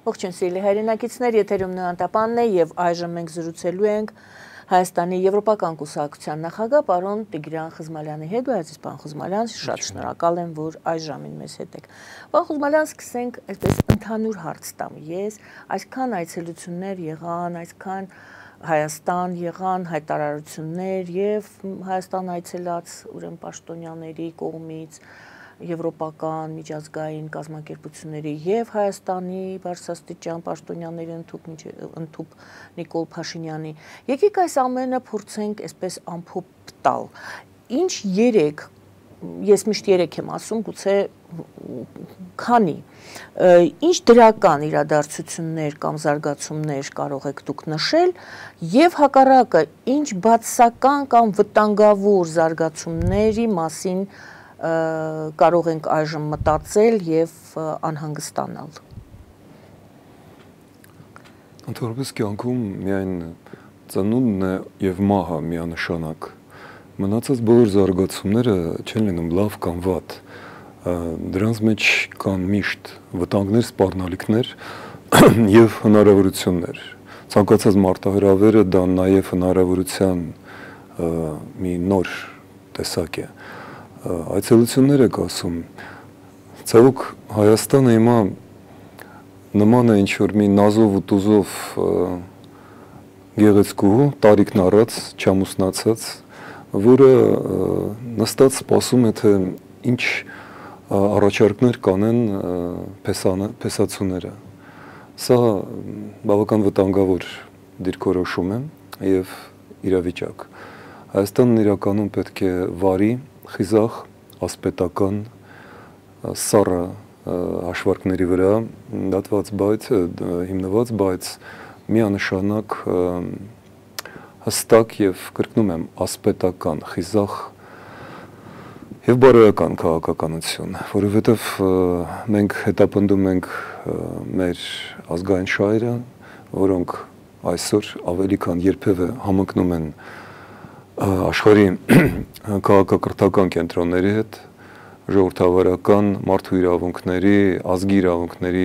Ողջույն սիրելի հայրենակիցներ, եթերում Նոյան Տապանն է եւ այժմ մենք զրուցելու ենք Հայաստանի Եվրոպական կուսակցության նախագահ պարոն Տիգրան Խզմալյանի հետ։ Այսպես պարոն Խզմալյան, շատ շնորհակալ եմ, որ այժմին մեզ հետ եք։ Պարոն Խզմալյան, սկսենք այսպես ընդհանուր հարց տամ ես, այսքան այցելություններ եղան, այսքան Հայաստան եղան հայտարարություններ եւ Հայաստան այցելած ուրեմն պաշտոնյաների կողմից եվրոպական միջազգային կազմակերպությունների եւ Հայաստանի բարձրաստիճան պաշտոնյաների ընդཐུպ Նիկոլ Փաշինյանի։ Եկեք այս ամենը փորձենք այսպես ամփոփ տալ։ Ինչ երեք, ես միշտ երեք եմ ասում, գուցե քանի, ինչ դրական իրադարձություններ կամ զարգացումներ կարող եք դուք նշել եւ հակառակը ինչ բացասական կամ վտանգավոր զարգացումների մասին կարող ենք այժմ մտածել եւ անհանգստանալ։ Ընդհանրապես կյանքում միայն ծնունդն է եւ մահը միանշանակ։ Մնացած բոլոր զարգացումները չեն լինում լավ կամ վատ։ Դրանց մեջ կան միշտ վտանգներ, սպառնալիքներ եւ հնարավորություններ։ Ցանկացած մարտահրավերը դա նաեւ հնարավորության մի նոր տեսակ է։ Այցելություններ եք ասում, ցավոք Հայաստանը հիմա նման է ինչ-որ մի նազով ու տուզով գեղեցկուհու, տարիքն առած, չամուսնացած, որը նստած սպասում է, թե ինչ առաջարկներ կանեն փեսացուները։ Սա բավական վտանգավոր դիրքորոշում է եւ իրավիճակ։ Հայաստանն իրականում պետք է վարի, խիզախ, ասպետական, սառը հաշվարկների վրա հիմնված, բայց միանշանակ հստակ եւ կրկնում եմ ասպետական, խիզախ եւ բարոյական քաղաքականություն, որովհետեւ մենք հետապնդում ենք մեր ազգային շահերը, որոնք այսօր ավելի քան երբևէ համընկնում են աշխարհի քաղաքակրթական կենտրոնների հետ, ժողովրդավարական, մարդու իրավունքների, ազգի իրավունքների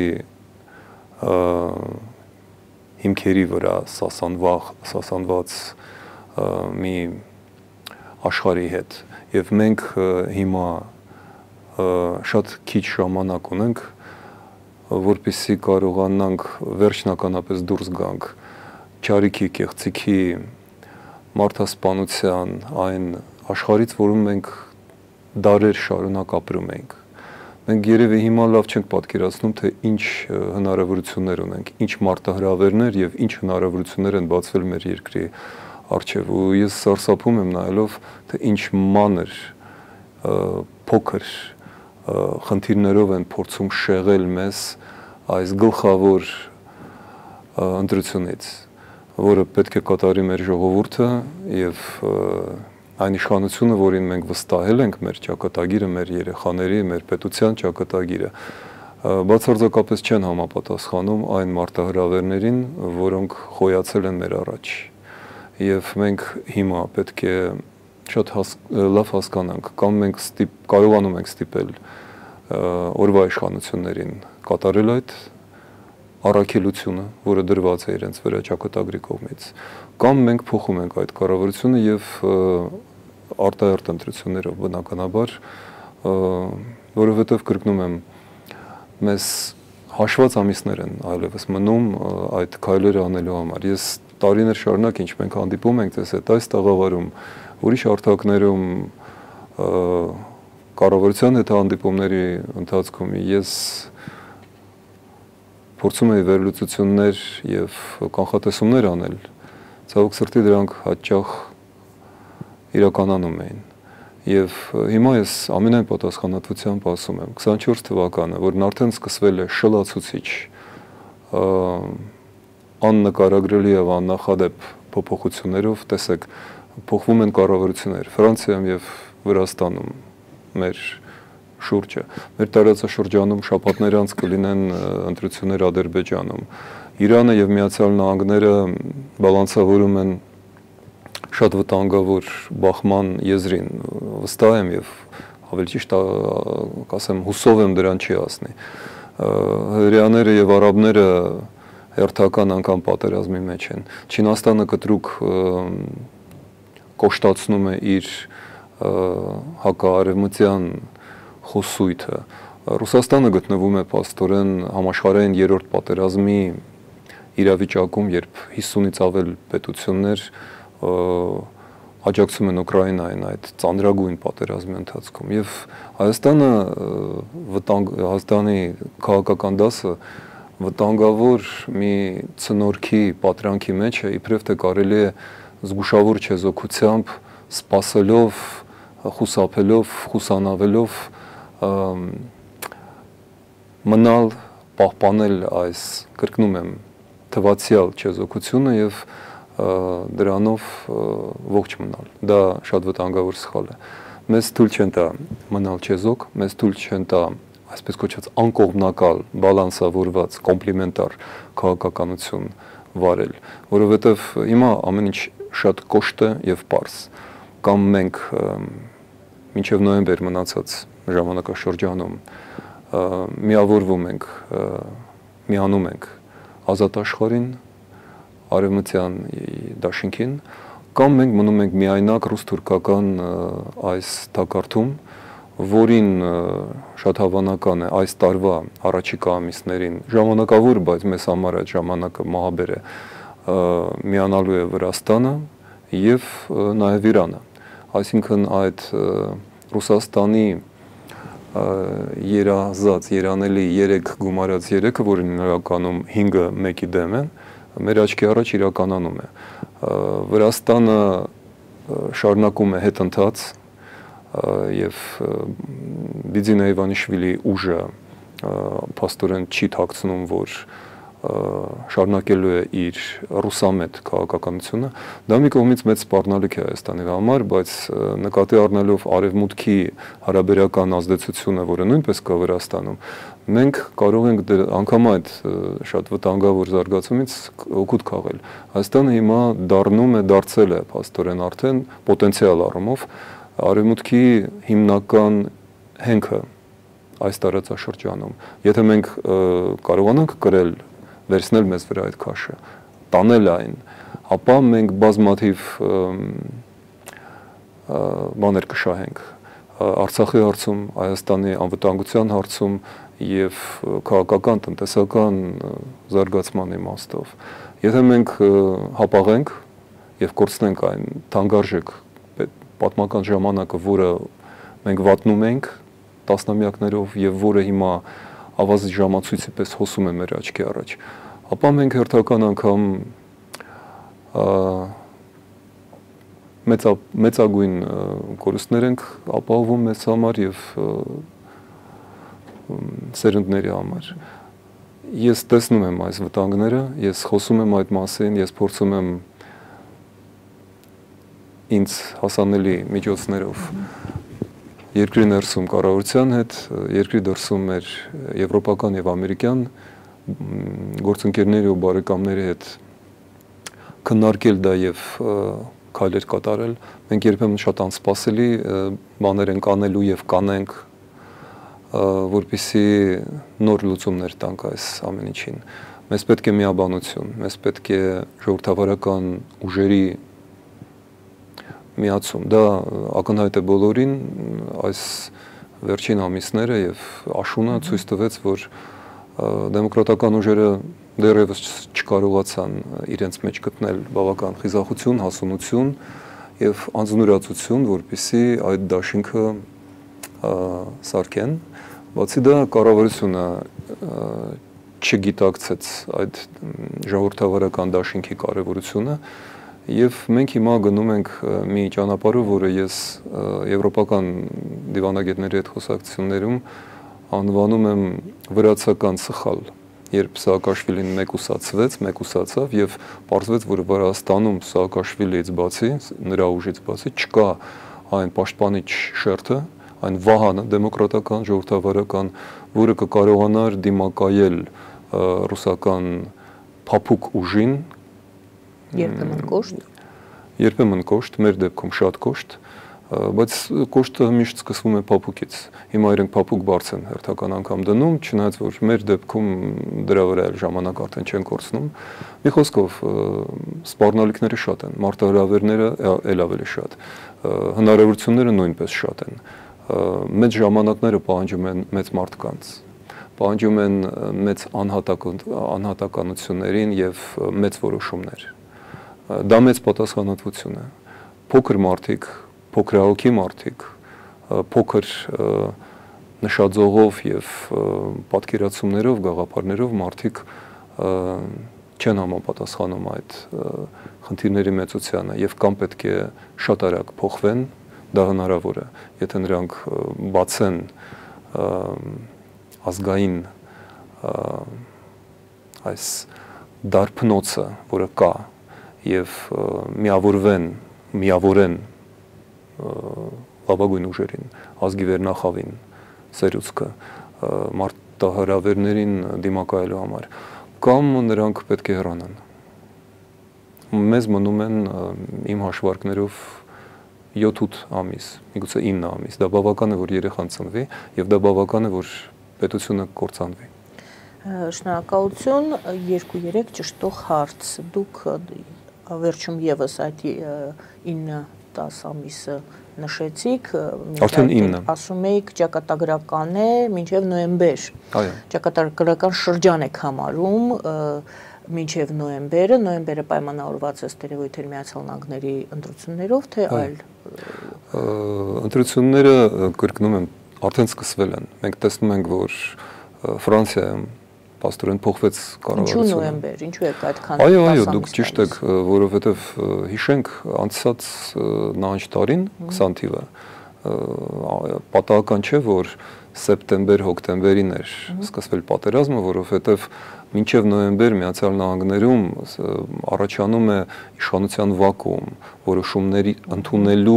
հիմքերի վրա սասանված մի աշխարհի հետ։ Եվ մենք հիմա շատ քիչ ժամանակ ունենք, որպեսզի կարողանանք վերջնականապես դուրս գանք չարիքի, կեղծիքի, մարդասպանության այն աշխարհից, որում մենք դարեր շարունակ ապրում ենք։ Մենք երևի հիմա լավ չենք պատկերացնում, թե ինչ հնարավորություններ ունենք, ինչ մարտահրավերներ եւ ինչ հնարավորություններ են բացվել մեր երկրի առջեւ։ Ու ես սարսափում եմ նայելով, թե ինչ մանր, փոքր խնդիրներով են փորձում շեղել մեզ այս գլխավոր ընտրությունից, որը պետք է կատարի մեր ժողովուրդը եւ այն իշխանությունը, որին մենք վստահել ենք, մեր ճակատագիրը, մեր երեխաների, մեր պետության ճակատագիրը, բացարձակապես չեն համապատասխանում այն մարտահրավերներին, որոնք խոյացել են մեր առաջ։ Եվ մենք հիմա պետք է շատ լավ հասկանանք, կամ մենք կարողանում ենք ստիպել օրվա իշխանություններին կատարել այդ առաքելությունը, որը դրված է իրենց վրա ճակատագրի կողմից, կամ մենք փոխում ենք այդ կառավարությունը եւ արտահերթ ընտրություններով բնականաբար, որովհետեւ կրկնում եմ, մեզ հաշված ամիսներ են այլևս մնում այդ քայլերը անելու համար։ Ես տարիներ շարունակ ինչ մենք հանդիպում ենք դες այս տաղավարում, ուրիշ հարթակներում կառավարության հետ հանդիպումների ընթացքում ես փորձում էի վերլուծություններ եւ կանխատեսումներ անել, ցավոք սրտի դրանք հաճախ իրականանում էին։ Եվ հիմա ես ամենայն պատասխանատվությամբ ասում եմ, 24 թվականը, որն արդեն սկսվել է շլացուցիչ, աննկարագրելի եւ աննախադեպ փոփոխություններով, տեսեք, փոխվում են կառավարություններ Ֆրանսիայում եւ Վրաստանում, մեր շուրջը, մեր տարածաշրջանում շաբաթներ անց կլինեն ընտրություններ Ադրբեջանում, Իրանը եւ Միացյալ Նահանգները բալանսավորում են շատ վտանգավոր բախման եզրին, վստահ եմ եւ ավելի ճիշտ կասեմ հուսով եմ դրան չի հասնի։ հրեաները եւ արաբները հերթական անգամ պատերազմի մեջ են։ Չինաստանը կտրուկ կոշտացնում է իր հակաարևմտյան խոսույթը։ Ռուսաստանը գտնվում է փաստորեն համաշխարհային երրորդ պատերազմի իրավիճակում, երբ 50-ից ավել պետություններ աջակցում են Ուկրաինային այդ ծանրագույն պատերազմի ընթացքում եւ Հայաստանի քաղաքական դասը վտանգավոր մի ցնորքի պատրանքի մեջ է, իբրև թե կարելի է զգուշավոր չեզոքությամբ սпасելով, խուսափելով, խուսանավելով մնալ, պահպանել այս, կրկնում եմ, թվացial չեզոքությունը եւ դրանով ողջ մնալ։ Դա շատ վտանգավոր սխալ է։ Մեզ թույլ չեն տա մնալ չեզոք, մեզ թույլ չեն տա այսպես կոչված անկողմնակալ, բալանսավորված, կոմպլիմենտար քաղաքականություն վարել, որովհետև հիմա ամեն ինչ շատ կոշտ է եւ պարզ։ Կամ մենք մինչև նոյեմբեր մնացած ժամանակաշրջանում միավորվում ենք, միանում ենք ազատ աշխարհին, արևմտյան դաշինքին, կամ մենք մնում ենք միայնակ ռուս-թուրքական այս թակարդում, որին շատ հավանական է այս տարվա առաջիկա ամիսներին ժամանակավոր, բայց մեզ համար այդ ժամանակը մահաբեր է, միանալու է Վրաստանը եւ նաեւ Իրանը։ Այսինքն այդ Ռուսաստանի երազած, երանելի 3 գումարած 3-ը, որին իրականում 5-ը 1-ի դեմ են, մեր աչքի առաջ իրականանում է։ Վրաստանը շարունակում է հետընթաց եւ Բիձինա Իվանիշվիլի ուժը փաստորեն չի թաքցնում, որ շարունակելու է իր ռուսամետ քաղաքականությունը, դա մի կողմից մեծ սպառնալիք է Հայաստանի համար, բայց նկատի առնելով արևմուտքի հարաբերական ազդեցությունը, որը նույնպես կա Վրաստանում, մենք կարող ենք անգամ այդ շատ վտանգավոր զարգացումից օգուտ քաղել։ Հայաստանը հիմա դարձել է փաստորեն արդեն պոտենցիալ առումով արևմուտքի հիմնական հենքը այս տարածաշրջանում։ Եթե մենք կարողանանք կրել վերցնել մեզ վրա այդ քաշը, տանել այն, ապա մենք բազմաթիվ բաներ կշահենք Արցախի հարցում, Հայաստանի անվտանգության հարցում եւ քաղաքական, տնտեսական զարգացման իմաստով։ Եթե մենք հապաղենք եւ կորցնենք այն թանկարժեք պատմական ժամանակը, որը մենք վատնում ենք տասնամյակներով եւ որը հիմա ավազի ժամացույցի պես հոսում է մեր աչքի առաջ, ապա մենք հերթական անգամ մեծագույն կորուստներ ենք ապահովում մեզ համար եւ սերունդների համար։ Ես տեսնում եմ այս վտանգները, ես խոսում եմ այդ մասին, ես փորձում եմ ինձ հասանելի միջոցներով երկրի ներսում կառավարության հետ, երկրի դրսում մեր եվրոպական եւ ամերիկյան գործընկերների ու բարեկամների հետ քննարկել դա եւ քայլեր կատարել։ Մենք երբեմն շատ անսպասելի բաներ ենք անելու եւ կանենք, որպեսզի նոր լուծումներ տանք այս ամեն ինչին։ Մեզ պետք է միաբանություն, մեզ պետք է ժողովրդավարական ուժերի միացում։ Դա ակնհայտ է բոլորին, այս վերջին ամիսները եւ աշունը ցույց տվեց, որ դեմոկրատական ուժերը դեռևս չկարողացան իրենց մեջ գտնել բավական խիզախություն, հասունություն եւ անձնուրացություն, որպեսզի այդ դաշինքը սարքեն։ Բացի դա կառավարությունը չգիտակցեց այդ ժողովրդավարական դաշինքի կարեւորությունը եւ մենք հիմա գնում ենք մի ճանապարհով, որը ես եվրոպական դիվանագետների հետ խոսակցություններում անվանում եմ վրացական սխալ, երբ Սաակաշվիլին մեկուսացավ եւ պարզվեց, որ Վրաստանում Սաակաշվիլիից բացի, նրա ուժից բացի չկա այն պաշտպանիչ շերտը, այն վահանը դեմոկրատական, ժողովրդավարական, որը կկարողանար դիմակայել ռուսական փափուկ ուժին, երբեմն կոշտ, մեր դեպքում շատ կոշտ, բայց կոշտը միշտ սկսվում է փափուկից։ Հիմա իրենք փափուկ բարձ են հերթական անգամ դնում, չնայած որ մեր դեպքում դրա վրա ժամանակ արդեն չեն կորցնում։ Մի խոսքով, սպառնալիքները շատ են, մարտահրավերները էլ ավելի շատ, հնարավորությունները նույնպես շատ են։ Մեծ ժամանակները պահանջում են մեծ մարդկանց, պահանջում են մեծ անհատականություններին եւ մեծ որոշումներ։ Դա մեծ պատասխանատվություն է։ Փոքր մարդիկ, փոքրահոգի մարդիկ, փոքր նշաձողով եւ պատկերացումներով, գաղափարներով մարդիկ չեն համապատասխանում այդ խնդիրների մեծությանը եւ կամ պետք է շատ արագ փոխվեն, դա հնարավոր է, եթե նրանք բացեն ազգային այս դարբնոցը, որը կա, եւ միավորեն լավագույն ուժերին, ազգի վերնախավին, սերուցքը, մարտահրավերներին դիմակայելու համար, կամ նրանք պետք է հեռանան։ Մեզ մնում են իմ հաշվարկներով 7-8 ամիս, միգուցե 9 ամիս, դա բավական է, որ երեխան ծնվի, եւ դա բավական է, որ պետությունը կործանվի։ Շնորհակալություն, 2-3 ճշտող հարց։ Դուք վերջում եւս այդ 9-10 ամիսը նշեցիք, ասում եք ճակատագրական է մինչև նոյեմբեր։ Ճակատագրական շրջան եք համարում մինչև նոյեմբերը պայմանավորված է Տերևույթեր Միացյալ Նահանգների ընտրություններով, թե այլ։ Ընտրությունները, կրկնում եմ, արդեն սկսվել են։ Մենք տեսնում ենք, որ Ֆրանսիայում պաստորեն փոխվեց կառավարությունը։ Ինչու նոյեմբեր, ինչու եք այդքան։ Այո, դուք ճիշտ եք, որովհետև հիշենք անցած նահանջ տարին 20 թիվը պատահական չէ, որ սեպտեմբեր-հոկտեմբերին էր սկսվել պատերազմը, որովհետև մինչև նոյեմբեր Միացյալ Նահանգներում առաջանում է իշխանության վակուում, որոշումների ընդունելու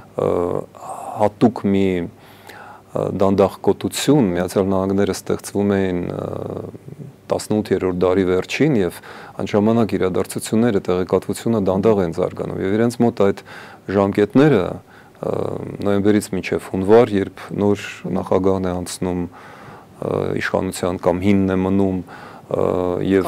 հատուկ մի դանդաղկոտություն, Միացյալ Նահանգները ստեղծվում էին 18-րդ դարի վերջին եւ անժամանակ իրադարձությունները, տեղեկատվությունը դանդաղ են զարգանում եւ իրենց մոտ այդ ժամկետները նոյեմբերից մինչև հունվար, երբ նոր նախագահն է անցնում իշխանության կամ հինն է մնում եւ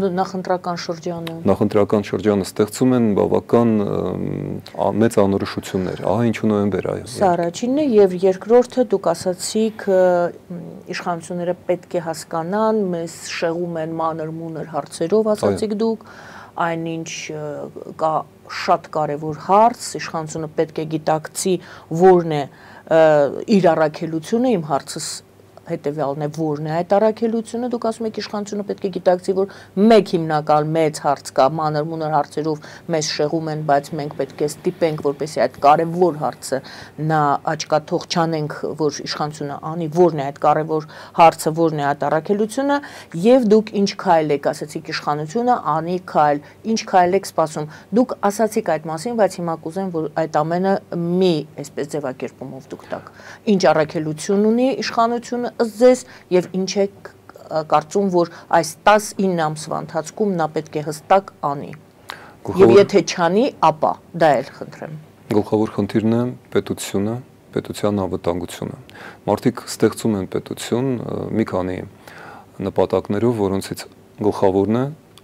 նախընտրական շրջանը ստեղծում են բավական մեծ անորոշություններ, ահա ինչու նոյեմբեր, այո։ Սա առաջինն է եւ երկրորդը դուք ասացիք իշխանությունները պետք է հասկանան, մեզ շեղում են մանր-մունր հարցերով, ասացիք դուք, այնինչ կա շատ կարևոր հարց, իշխանությունը պետք է գիտակցի որն է իր առաքելությունը, իմ հարցս հետևյալն է, որն է այդ առաքելությունը, դուք ասում եք իշխանությունը պետք է գիտակցի, որ մեկ հիմնական մեծ հարց կա, մանր-մունր հարցերով մեզ շեղում են, բայց մենք պետք է ստիպենք, որպեսզի այդ կարևոր հարցը նա աչքաթող չանենք, որ իշխանությունը անի, որն է այդ կարևոր հարցը, որն է այդ առաքելությունը, եւ դուք ինչ քայլ եք, ասացիք իշխանությունը անի քայլ, ինչ քայլ եք սպասում։ Դուք ասացիք այդ մասին, բայց հիմա կուզեմ, որ այդ ամենը մի այսպես ձևակերպումով դուք տաք։ Ինչ առաքելություն ունի իշխանությունը ձեզ եւ ինչ է կարծում, որ այս 19 ամսվա ընթացքում նա պետք է հստակ անի։ Եվ եթե չանի, ապա դա էլ խնդրեմ։ Գլխավոր խնդիրն է պետությունը, պետության անվտանգությունը։ Մարդիկ ստեղծում են պետություն մի քանի նպատակներով, որոնցից գլխավորն է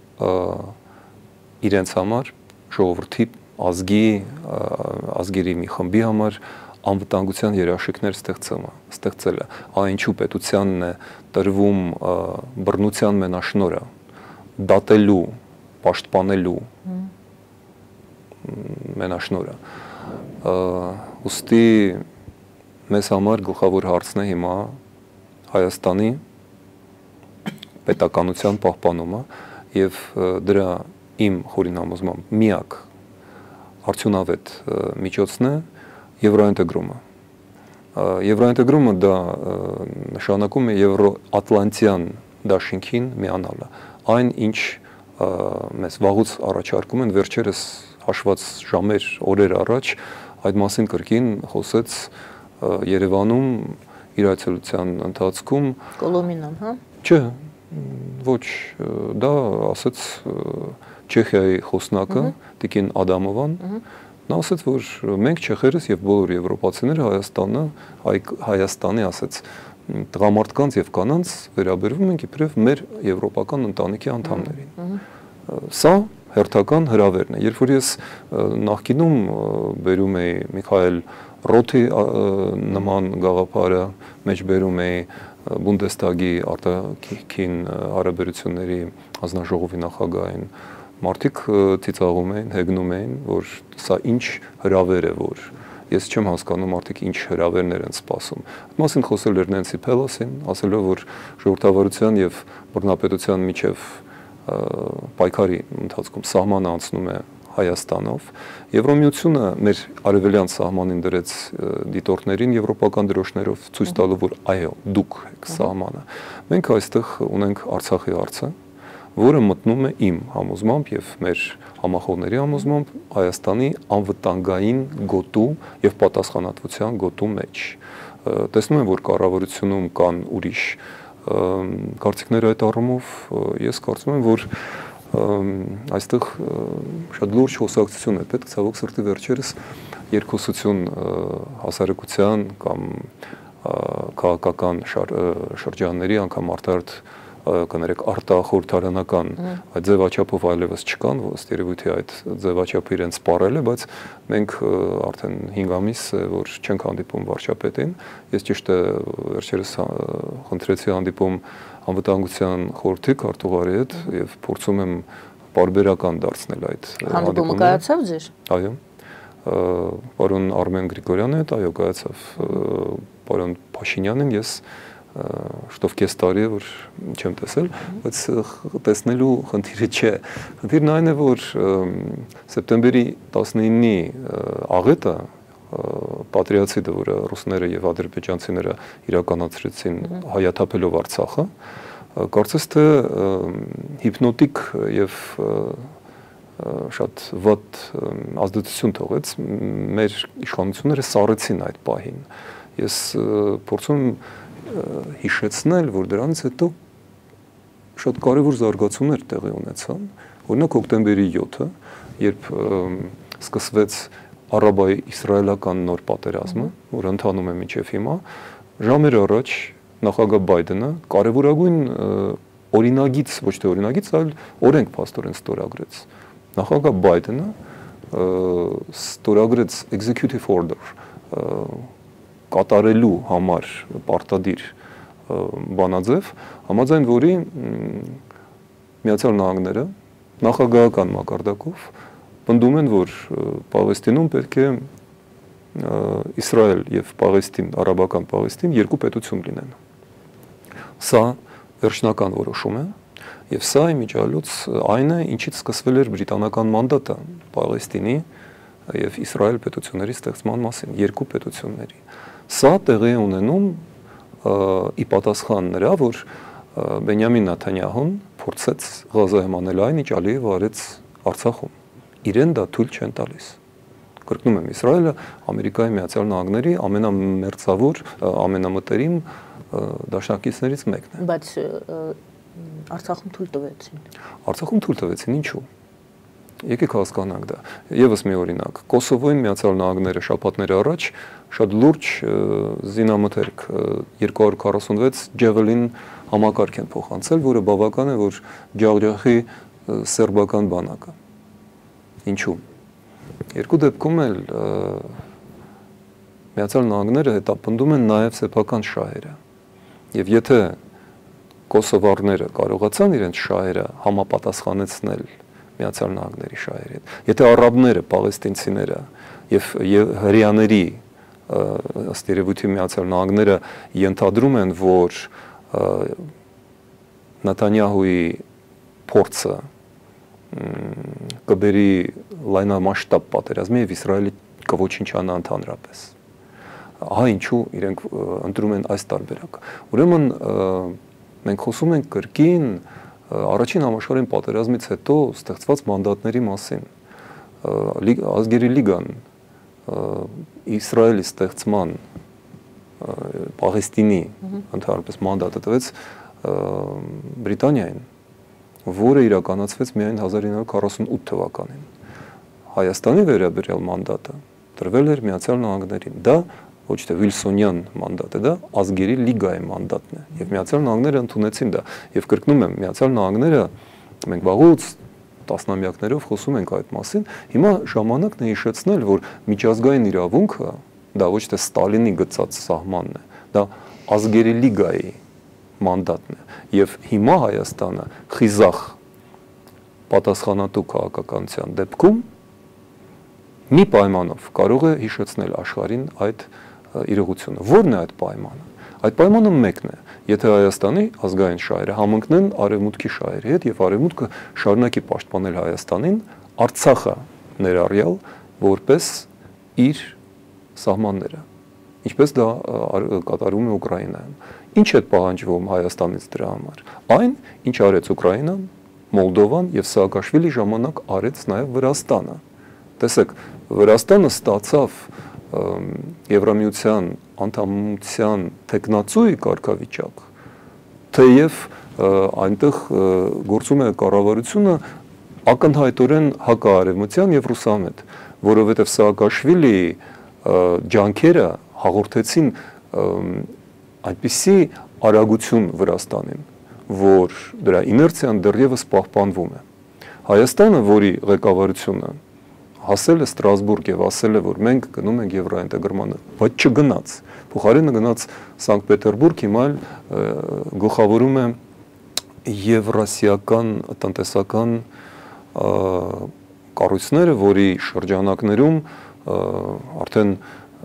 իրենց համար, ժողովրդի, ազգերի մի խմբի համար անվտանգության երաշխիքներ ստեղծելը, այնչու պետությանն է տրվում բռնության մենաշնորհը, դատելու, պաշտպանելու մենաշնորհը։ Ուստի մեզ համար գլխավոր հարցն է հիմա Հայաստանի պետականության պահպանումը եւ դրա իմ խորին համոզմամբ միակ արդյունավետ միջոցն է Եվրոինտեգրումը։ Եվրոինտեգրումը դա նշանակում է Եվրոատլանտյան դաշինքին միանալը։ Այն ինչ մեզ վաղուց առաջարկում են, վերջերս հաշված ժամեր, օրեր առաջ այդ մասին կրկին խոսեց Երևանում իր այցելության ընթացքում Կոլոմինան, հա։ Չէ, ոչ, դա ասեց Չեխիայի խոսնակը Տիկին Ադամովան, Նա ասաց, որ մենք չեխերս եւ բոլոր եվրոպացիները Հայաստանի ասաց տղամարդկանց եւ կանանց վերաբերվում ենք իբրև մեր եվրոպական ընտանիքի անդամներին։ Սա հերթական հրավերն է։ Երբ որ ես նախկինում բերում էի Միքայել Ռոթի նման գաղափարը, մեջ բերում էի Բունդեստագի արտաքին հարաբերությունների հանձնաժողովի նախագահային, մարդիկ ծիծաղում էին, հեգնում էին, որ սա ինչ հրավեր է, որ ես չեմ հասկանում մարդիկ ինչ հրավերներ են սպասում։ Այդ մասին խոսել էր Նենսի Փելոսին, ասելով, որ ժողովրդավարության եւ բռնապետության միջև պայքարի ընթացքում սահմանը անցնում է Հայաստանով։ Եվրոմիությունը մեր արևելյան սահմանին դրեց դիտորդներին եվրոպական դրոշներով ցույց տալու, որ այո, դուք եք սահմանը։ Մենք այստեղ ունենք Արցախի հարցը, որը մտնում է իմ համոզմամբ եւ մեր համախոհների համոզմամբ Հայաստանի անվտանգային գոտու եւ պատասխանատվության գոտու մեջ։ Տեսնում եմ, որ կառավարությունում կան ուրիշ կարծիքներ այդ առումով, ես կարծում եմ, որ այստեղ շատ լուրջ խոսակցություն է պետք, ցավոք սրտի վերջերս երկխոսություն հասարակության կամ քաղաքական շրջանների անգամ արտարդ կներեք արտախորհրդարանական այդ ձևաչափով այլևս չկան, ըստ երևույթի այդ ձևաչափը իրենց սպառել է, բայց մենք արդեն 5 ամիս որ չենք հանդիպում վարչապետին, ես ճիշտ է վերջերս խնդրեցի հանդիպում անվտանգության խորհրդի քարտուղարի հետ եւ փորձում եմ բարբերական դարձնել այդ հանդիպումը կայացավ ձեր։ Այո։ Պարոն Արմեն Գրիգորյանը հետ այո կայացավ, պարոն Փաշինյանին ես շտով կես տարի է, որ չեմ տեսել, բայց տեսնելու խնդիրը չէ։ Խնդիրն այն է, որ սեպտեմբերի 19-ի աղետը, պատրիացիդը, որը ռուսները եւ ադրբեջանցիները իրականացրեցին հայաթափելով Արցախը, կարծես թե հիպնոտիկ եւ շատ վատ ազդեցություն թողեց, մեր իշխանությունները սառեցին այդ պահին։ Ես փորձում հիշեցնել, որ դրանից հետո շատ կարևոր զարգացումներ տեղի ունեցան, օրինակ հոկտեմբերի 7-ը, երբ սկսվեց արաբա-իսրայելական նոր պատերազմը, որը ընթանում է մինչև հիմա, ժամեր առաջ նախագահ Բայդենը կարևորագույն օրինագիծ, ոչ թե օրինագիծ, այլ օրենք փաստորեն ստորագրեց։ Նախագահ Բայդենը ստորագրեց executive order կատարելու համար պարտադիր բանաձև, համաձայն որի Միացյալ Նահանգները նախագահական մակարդակով պնդում են, որ Պաղեստինում պետք է Իսրայել եւ Պաղեստին, արաբական Պաղեստին երկու պետություն լինեն։ Սա վերջնական որոշում է եւ սա իմիջիալոց այն է, ինչից սկսվել էր բրիտանական մանդատը Պաղեստինի եւ Իսրայել պետությունների ստեղծման մասին, երկու պետությունների։ Սա տեղի է ունենում ի պատասխան նրա, որ Բենյամին Նեթանյահուն փորձեց Ղազայում անել այն, ինչ Ալիևը արեց Արցախում։ Իրեն դա թույլ չեն տալիս։ Կրկնում եմ, Իսրայելը Ամերիկայի Միացյալ Նահանգների ամենամերձավոր, ամենամտերիմ դաշնակիցներից մեկն է։ Բայց Արցախում թույլ տվեցին։ Արցախում թույլ տվեցին, ինչու՞։ Եկեք հասկանանք դա։ Եվս մի օրինակ, Կոսովոյին Միացյալ Նահանգները շաբաթներ առաջ շատ լուրջ զինամթերք 246 Javelin համակարգ են փոխանցել, որը բավական է, որ ջախջախի սերբական բանակը։ Ինչու՞։ Երկու դեպքում էլ Միացյալ Նահանգները հետապնդում են նաև սեփական շահերը։ Եվ եթե կոսովարները կարողացան իրենց շահերը համապատասխանեցնել Միացյալ Նահանգների շահերի հետ, եթե արաբները, պաղեստինցիները եւ հրեաների ըստ երևույթի Միացյալ Նահանգները ենթադրում են, որ Նեթանյահուի փորձը կբերի լայնամասշտաբ պատերազմի եւ Իսրայելի կոչինչանա ընդհանրապես։ Ահա ինչու իրենք ընտրում են այս տարբերակը։ Ուրեմն մենք խոսում ենք կրկին առաջին համաշխարհային պատերազմից հետո ստեղծված մանդատների մասին։ Ազգերի լիգան Իսրայելի ստեղծման Պաղեստինի ընդհանրապես մանդատը տվեց Բրիտանիային, որը իրականացվեց միայն 1948 թվականին։ Հայաստանի վերաբերյալ մանդատը տրվել էր Միացյալ Նահանգներին։ Դա ոչ թե Վիլսոնյան մանդատ է, դա ազգերի լիգայի մանդատն է։ Եվ Միացյալ Նահանգները ընդունեցին դա։ Եվ կրկնում եմ, Միացյալ Նահանգները մենք վաղուց տասնամյակներով խոսում ենք այդ մասին, հիմա ժամանակն է հիշեցնել, որ միջազգային իրավունքը դա ոչ թե Ստալինի գծած սահմանն է, դա ազգերի լիգայի մանդատն է։ Եվ հիմա Հայաստանը խիզախ պատասխանատու քաղաքականության դեպքում մի պայմանով կարող է հիշեցնել աշխարհին այդ իրողությունը։ Որն է այդ պայմանը։ Այդ պայմանը մեկն է, եթե Հայաստանի ազգային շահերը համընկնեն Արևմուտքի շահերի հետ եւ Արևմուտքը շարունակի պաշտպանել Հայաստանին, Արցախը ներառյալ որպես իր սահմանները, ինչպես դա կատարում է Ուկրաինայում։ Ինչ է պահանջվում Հայաստանից դրա համար։ Այն, ինչ արեց Ուկրաինան, Մոլդովան եւ Սաակաշվիլի ժամանակ արեց նաեւ Վրաստանը։ Տեսեք, Վրաստանը ստացավ Եվրամիության անդամության տեխնացուի կարգավիճակ, թեև այնտեղ գործում է կառավարությունը ակնհայտորեն հակաարևմտյան եւ ռուսամետ, որովհետեւ Սաակաշվիլի ջանքերը հաղորդեցին այնպիսի արագություն Վրաստանին, որ դրա իներցիան դեռևս պահպանվում է։ Հայաստանը, որի ղեկավարությունը հասել է Ստրասբուրգ եւ ասել է, որ մենք գնում ենք եվրոինտեգրմանը, բայց չգնաց։ Փոխարենը գնաց Սանկտ Պետերբուրգ, հիմա գլխավորում է եվրասիական տնտեսական կառույցները, որի շրջանակներում արդեն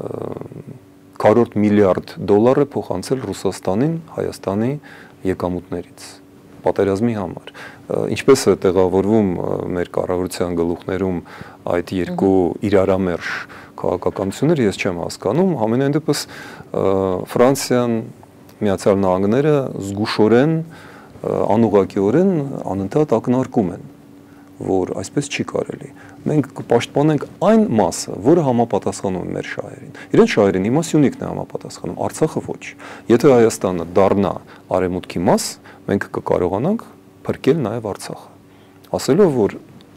քառորդ միլիարդ դոլար է փոխանցել Ռուսաստանին Հայաստանի եկամուտներից պատերազմի համար։ Ինչպես է տեղավորվում մեր կառավարության գլուխներում այդ երկու իրարամերժ քաղաքականությունները, ես չեմ հասկանում, համենայն դեպս Ֆրանսիան, Միացյալ Նահանգները զգուշորեն, անուղղակիորեն անընդհատ ակնարկում են, որ այսպես չի կարելի։ Մենք կպաշտպանենք այն մասը, որը համապատասխանում է մեր շահերին։ Իրենց շահերին հիմա Սյունիքն է համապատասխանում, Արցախը ոչ։ Եթե Հայաստանը դառնա արևմուտքի մաս, մենք կկարողանանք փրկել նաև Արցախը։ Ասելով, որ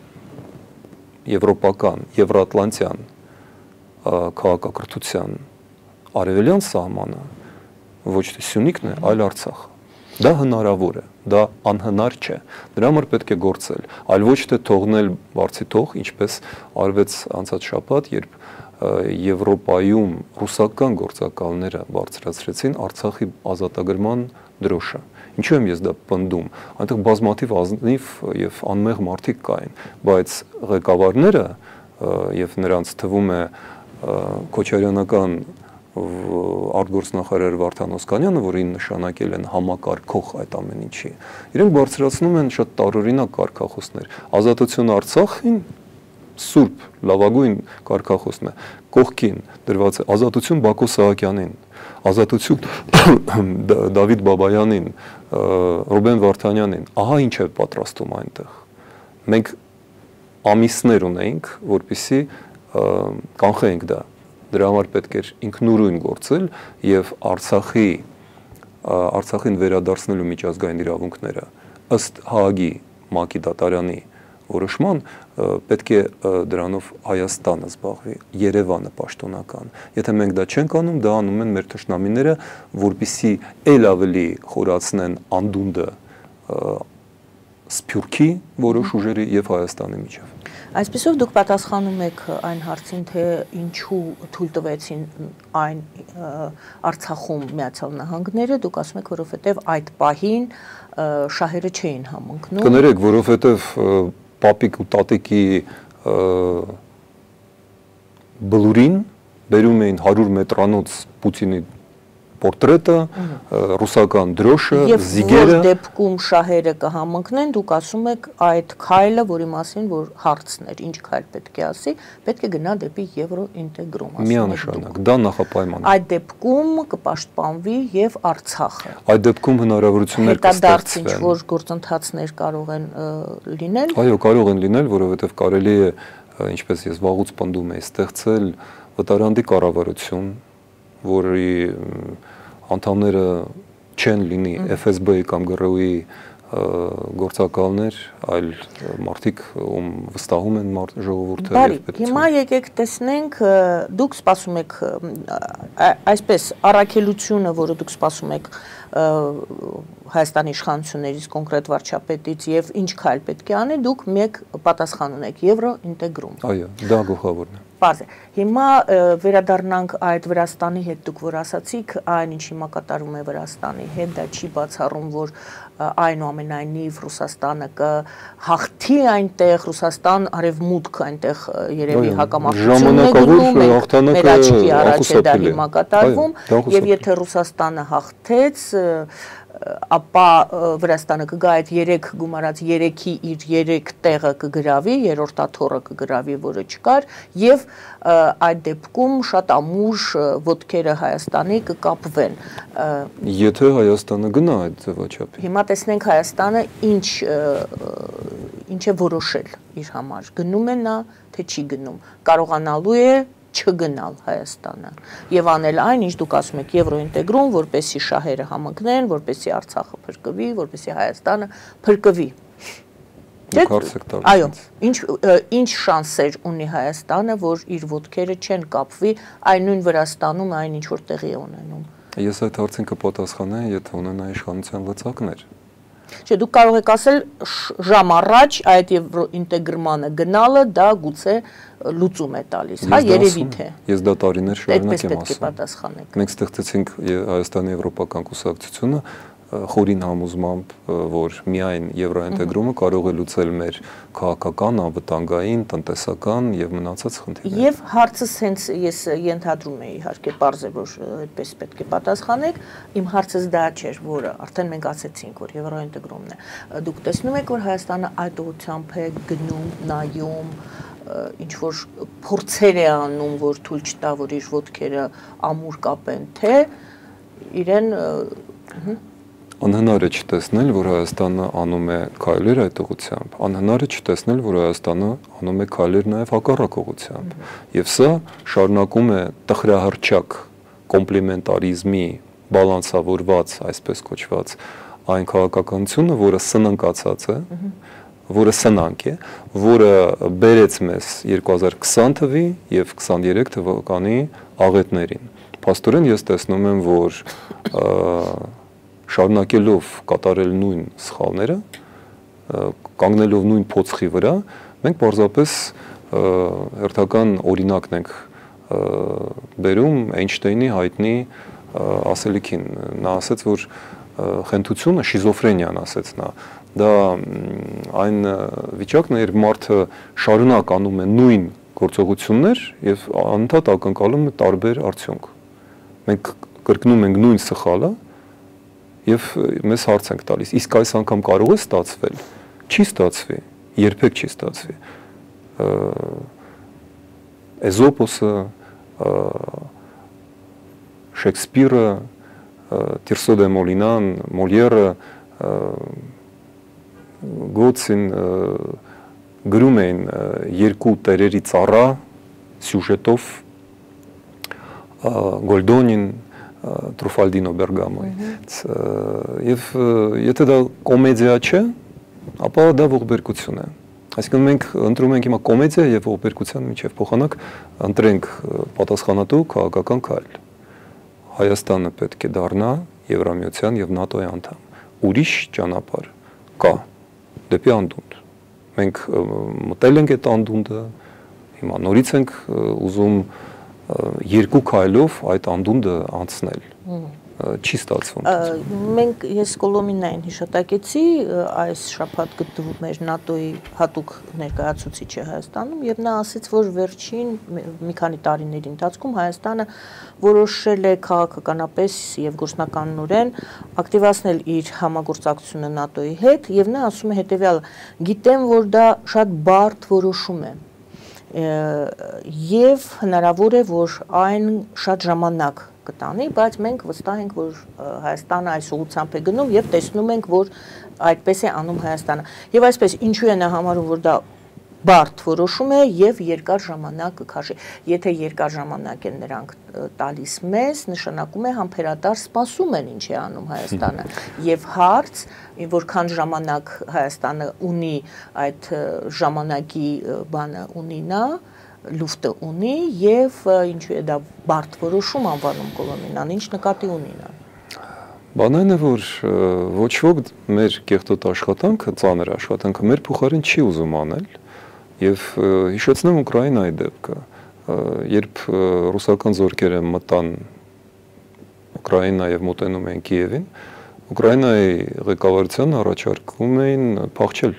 եվրոպական, եվրատլանտյան քաղաքակրթության արևելյան սահմանը ոչ թե Սյունիքն է, այլ Արցախը։ Դա հնարավոր է, դա անհնար չէ։ Դրա համար պետք է գործել, այլ ոչ թե թողնել բարձի թող, ինչպես արվեց անցած շաբաթ, երբ Եվրոպայում ռուսական գործակալները բարձրացրեցին Արցախի ազատագրման դրոշը։ Ինչու եմ ես դա պնդում։ Այնտեղ բազմաթիվ ազնիվ եւ անմեղ մարդիկ կային, բայց ղեկավարները եւ նրանց թվում է Քոչարյանական արտգործնախարար Վարդան Օսկանյանը, որին նշանակել են համակարգող այդ ամեն ինչի, իրենք բարձրացնում են շատ տարօրինակ կարգախոսներ։ Ազատություն Արցախին սուրբ լավագույն կարգախոսն է, կողքին դրված է ազատություն Բակո Սահակյանին, ազատություն Դավիթ Բաբայանին, Ռուբեն Վարդանյանին։ Ահա ինչ է պատրաստում այնտեղ։ Մենք ամիսներ ունեինք, որպեսզի կանխենք դա։ Դրա համար պետք էր ինքնուրույն գործել եւ Արցախին վերադարձնելու միջազգային իրավունքները ըստ Հաագի ՄԱԿ-ի դատարանի որոշման պետք է դրանով Հայաստանը զբաղվի, Երևանը պաշտոնական։ Եթե մենք դա չենք անում, դա անում են մեր թշնամիները, որպեսզի ել ավելի խորացնեն անդունդը Սփյուռքի որոշ ուժերի եւ Հայաստանի միջև։ Այսպեսով դուք պատասխանում եք այն հարցին, թե ինչու թույլ տվեցին այն Արցախում Միացյալ Նահանգները, դուք ասում եք, որովհետև այդ պահին շահերը չէին համընկնում։ Կներեք, որովհետև պապիկ ու տատիկի բլուրին բերում էին 100 մետրանոց Պուտինի պորտրետը, ռուսական դրոշը, զիգերը։ Եվ որ դեպքում շահերը կհամընկնեն, դուք ասում եք այդ քայլը, որի մասին որ հարցն էր, ինչ քայլ պետք է ասի, պետք է գնա դեպի եվրոինտեգրում, ասում եք։ Միանշանակ, դա նախապայման է։ Այդ դեպքում կպաշտպանվի եւ Արցախը։ Այդ դեպքում հնարավորություններ կստեղծվեն։ Հետադարձ ինչ-որ գործընթացներ կարող են լինել։ Այո, կարող են լինել, որովհետև կարելի է, ինչպես ես վաղուց պնդում եի, ստեղծել վտարանդի կառավարություն, որի անդամները չեն լինի FSB-ի կամ ԳՌՈ-ի գործակալներ, այլ մարդիկ, ում վստահում են ժողովուրդը եւ պետություն։ Հիմա եկեք տեսնենք, դուք սպասում եք այսպես առաքելությունը, որը դուք սպասում եք Հայաստանի իշխանություններից, կոնկրետ վարչապետից եւ ինչ քայլ պետք է անի, դուք մեկ պատասխան ունեք՝ եվրոինտեգրում։ Այո, դա գլխավորն է։ Պարզ է։ Հիմա վերադառնանք այդ Վրաստանի հետ, դուք որ ասացիք, այն ինչ հիմա կատարվում է Վրաստանի հետ, դա չի բացառում, որ այնուամենայնիվ Ռուսաստանը կհաղթի այնտեղ, Ռուսաստան արևմուտք այնտեղ երևի հակամարտությունն է գնում, մեր աչքի առաջ է դա հիմա կատարվում, եւ եթե Ռուսաստանը հաղթեց, ապա Վրաստանը կգա այդ 3 գումարած 3-ի իր 3 տեղը կգրավի, երրորդ աթոռը կգրավի, որը չկար, եւ այդ դեպքում շատ ամուր ոտքերը Հայաստանի կկապվեն։ Եթե Հայաստանը գնա այդ ձևաչափի։ Հիմա տեսնենք Հայաստանը ինչ է որոշել իր համար, գնում է նա, թե չի գնում, կարողանալու է չգնալ Հայաստանը եւ անել այն, ինչ դուք ասում եք եվրոինտեգրում, որպեսզի շահերը համընկնեն, որպեսզի Արցախը փրկվի, որպեսզի Հայաստանը փրկվի։ Այո, ինչ շանսեր ունի Հայաստանը, որ իր ոտքերը չեն կապվի այն նույն Վրաստանում, այն ինչ որ տեղի է ունենում։ Ես այդ հարցին կպատասխանեմ, եթե ունենա իշխանության լծակներ։ Չէ, դուք կարող եք ասել ժամ առաջ այդ եվրոինտեգրմանը գնալը դա գուցե լուծում է տալիս, հա, երևի թե։ Ես դա տարիներ շարունակ եմ ասում։ Պատասխանեք։ Մենք ստեղծեցինք Հայաստանի Եվրոպական կուսակցությունը խորին համոզմամբ, որ միայն եվրոինտեգրումը կարող է լուծել մեր քաղաքական, անվտանգային, տնտեսական եւ մնացած խնդիրները։ Եվ հարցս հենց ես ենթադրում եի, իհարկե, պարզ է, որ այդպես պետք է պատասխանեք, իմ հարցս դա չէր, որը արդեն մենք ասացինք, որ եվրոինտեգրումն է։ Դուք տեսնում եք, որ Հայաստանը այդ ուղղությամբ է գնում, նայում, ինչ որ փորձեր է անում, որ թույլ չտա, որ իր ոտքերը ամուր կապեն, թե իրեն Անհնար է չտեսնել, որ Հայաստանը անում է քայլեր այդ ուղղությամբ, անհնար է չտեսնել, որ Հայաստանը անում է քայլեր նաև հակառակ ուղղությամբ։ Եվ սա շարունակում է տխրահռչակ կոմպլեմենտարիզմի բալանսավորված, այսպես կոչված, այն քաղաքականությունը, որը սնանկացած է, որը սնանկ է, որը բերեց մեզ 2020 թվի եւ 23 թվականի աղետներին։ Փաստորեն ես տեսնում եմ, որ շարունակելով կատարել նույն սխալները, կանգնելով նույն փոცხի վրա, մենք պարզապես հերթական օրինակն ենք բերում Էյնշտեյնի հայտնի ասելիքին։ Նա ասաց, որ խենթությունը շիզոֆրենիան ասաց նա։ Դա այն վիճակն է, երբ մարդը շարունակ անում է նույն գործողություններ եւ անընդհատ ակնկալում է տարբեր արդյունք։ Մենք կրկնում ենք նույն սխալը եւ մեզ հարց ենք տալիս, իսկ այս անգամ կարող է ստացվել։ Չի ստացվի, երբեք չի ստացվի։ Էզոպոսը, Շեքսպիրը, Տիրսո դե Մոլինան, Մոլիերը, Գոցին գրում էին երկու տերերի ծառա սյուժետով, Գոլդոնին, Տրուֆալդինո Բերգամոյ։ Եվ եթե դա կոմեդիա չէ, ապա դա ողբերգություն է։ Այսինքն մենք ընտրում ենք հիմա կոմեդիա եւ ողբերգության միջև փոխանակ ընտրենք պատասխանատու քաղաքական քայլ։ Հայաստանը պետք է դառնա Եվրամիության եւ ՆԱՏՕ-ի անդամ։ Ուրիշ ճանապարհ կա դեպի անդունդ։ Մենք մտել ենք այդ անդունդը, հիմա նորից ենք ուզում երկու քայլով այդ անդունդը անցնել։ Չի ստացվում։ Մենք ես Կոլոմինային հիշատակեցի, այս շաբաթ գտնվում էր ՆԱՏՕ-ի հատուկ ներկայացուցիչը Հայաստանում եւ նա ասաց, որ վերջին մի քանի տարիների ընթացքում Հայաստանը որոշել է քաղաքականապես եւ գործնականորեն ակտիվացնել իր համագործակցությունը ՆԱՏՕ-ի հետ եւ նա ասում է հետեւյալը. գիտեմ, որ դա շատ բարդ որոշում է եւ հնարավոր է, որ այն շատ ժամանակ կտանի, բայց մենք վստահ ենք, որ Հայաստանը այս ուղղությամբ է գնում եւ տեսնում ենք, որ այդպես է անում Հայաստանը։ Եվ այսպես ինչու է նա համարում, որ դա բարդ որոշում է եւ երկար ժամանակ քաշի։ Եթե երկար ժամանակ են նրանք տալիս մեզ, նշանակում է համբերատար սպասում են ինչ է անում Հայաստանը։ Եվ հարց, որքան ժամանակ Հայաստանը ունի այդ ժամանակի բանը ունի նա, լուֆտը ունի եւ ինչու է դա բարդ որոշում անվանում Կոլոմինան, ինչ նկատի ունի նա։ Բանն այն է, որ ոչ ոք մեր կեղտոտ աշխատանքը, ծանր աշխատանքը մեր փոխարեն չի ուզում անել եւ հիշեցնեմ Ուկրաինայի դեպքը, երբ ռուսական զորքերը մտան Ուկրաինա եւ մոտենում էին Կիևին, Ուկրաինայի ղեկավարության առաջարկում էին փախչել։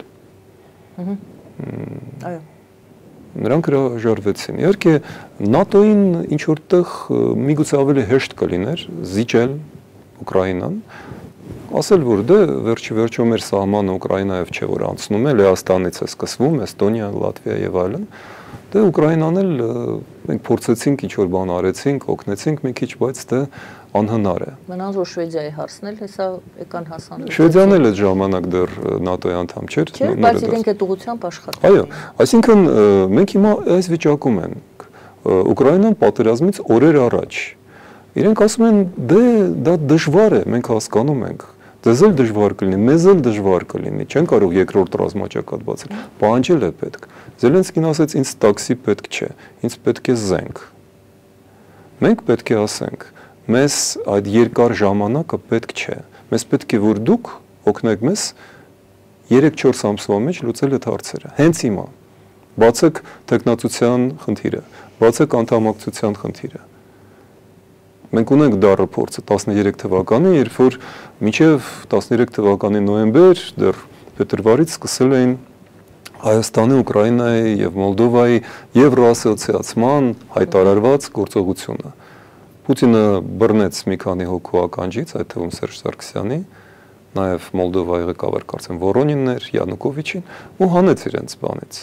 Այո։ Նրանք հրաժարվեցին։ Իհարկե ՆԱՏՕ-ին ինչ որտեղ միգուցե ավելի հեշտ կլիներ զիջել Ուկրաինան, ասել որ դե վերջի մեր սահմանը Ուկրաինայով չէ որ անցնում է, Լեհաստանից է սկսվում, Էստոնիա, Լատվիա եւ այլն, դե Ուկրաինան էլ մենք փորձեցինք ինչ որ բան արեցինք, օգնեցինք մի քիչ, բայց դե անհնար է։ Մնաց որ Շվեդիայի հարցնել, հեսա եկան հասան։ Շվեդիան էլ այդ ժամանակ դեռ ՆԱՏՕ-ի անդամ չէր, բայց իրենք այդ ուղղությամբ աշխատում։ Այո, այսինքն մենք հիմա այս վիճակում ենք։ Ուկրաինան պատերազմից օրեր առաջ իրենք ասում են, դե դա դժվար է, մենք հասկանում ենք, ձեզ էլ դժվար կլինի, մեզ էլ դժվար կլինի, չեն կարող երկրորդ ռազմաճակատ բացել, պահանջել է պետք։ Զելենսկին ասեց, ինձ տաքսի պետք չէ, ինձ պետք է զենք։ Մենք պետք է ասենք, մեզ այդ երկար ժամանակը պետք չէ, մեզ պետք է որ դուք օգնեք մեզ 3-4 ամսվա մեջ լուծել այդ հարցերը, հենց հիմա, բացեք թեկնածության խնդիրը, բացեք անդամակցության խնդիրը։ Մենք ունենք դառը փորձը 13 թվականին, երբ որ մինչև 13 թվականի նոյեմբեր դեռ փետրվարից սկսել էին Հայաստանի, Ուկրաինայի եւ Մոլդովայի եվրոասոցիացիան հայտարարված գործողությունը։ Պուտինը բռնեց մի քանի հոգու ականջից, այդ թվում Սերժ Սարգսյանի, նաեւ Մոլդովայի ղեկավար կարծեմ Վորոնինն էր, Յանուկովիչին, ու հանեց իրենց բանից